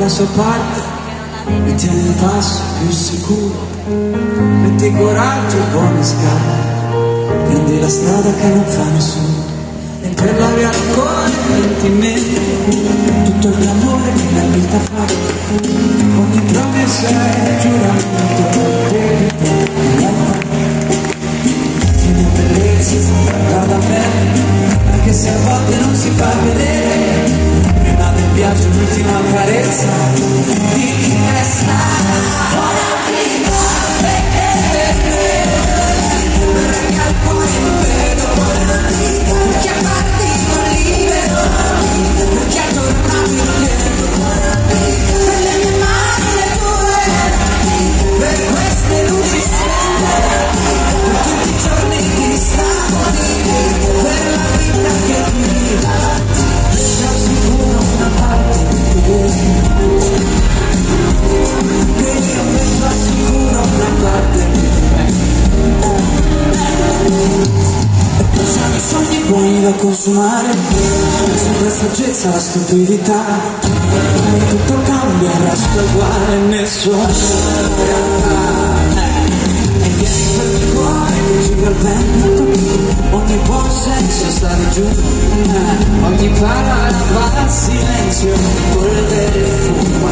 dalla sua parte e tiene il passo più sicuro. Metti coraggio e buone scarpe, prendi la strada che non fa nessuno, e per la via ancora 20 metri tutto il amore che la vita fa. Ogni promessa è giuramento, tiene bellezza, guarda bene, anche se a volte non si fa vedere. Prima del viaggio l'ultima carezza di chi è stata. Buona vita perché al cuore non vedo, perché è partito libero, perché è tornato indietro, per le mie mani le tue, per queste luci spente, per tutti i giorni di stati, per la vita che guida, lascia sicuro una parte di te, che io metto sicuro una parte di me. E pensano i sogni buoni da consumare, sempre saggezza, la stupidità, tutto cambia, resta uguale, nessuno realtà. E vieni per il cuore che gira il vento, ogni buon senso stare giù, ogni parola va al silenzio, polvere e fumo.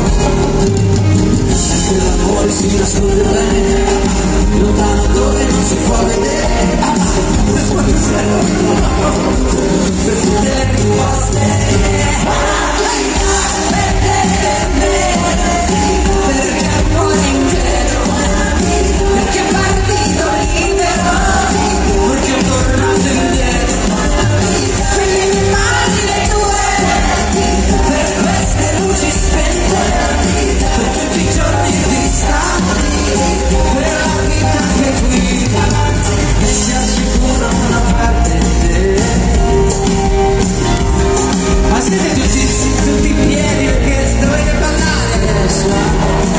E l'amore si nasconde bene, lontano dove non si può vedere, per tutte le risposte. Perché è un cuore intero, perché è partito libero, perché è tornato indietro, per le mie mani le tue, per queste luci spente, per tutti i giorni di stati, per la vita che guida, e si assicura una parte di te. Ma siete tutti in piedi perché dovete ballare adesso?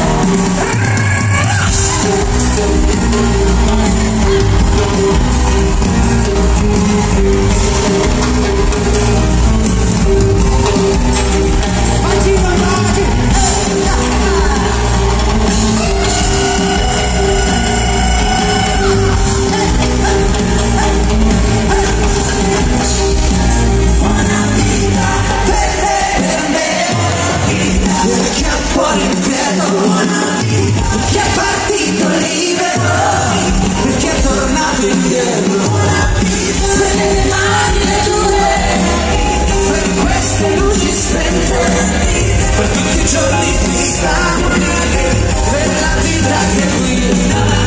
Perché è partito libero, perché è tornato indietro, per le mie mani le tue, per queste luci spente, per tutti i giorni di stare, per la vita che guida.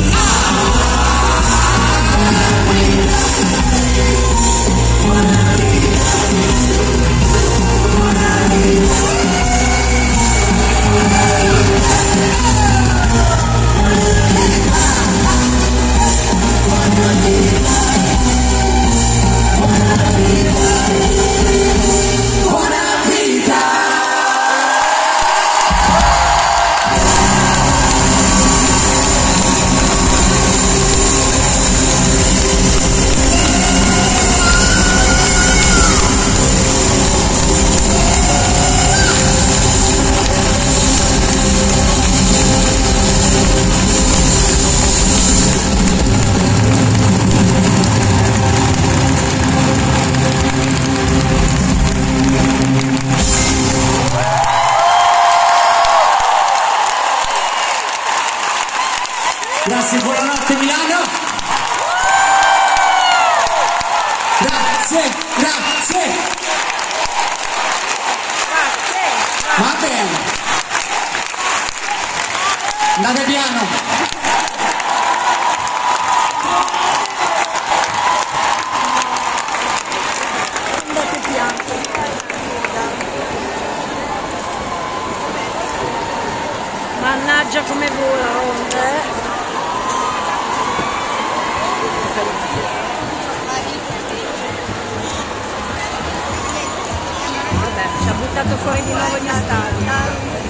Grazie, buonanotte Milano. Grazie, grazie. Va bene. Andate piano. Mannaggia come vola Ronda, Vabbè, ci ha buttato fuori di nuovo gli stadi.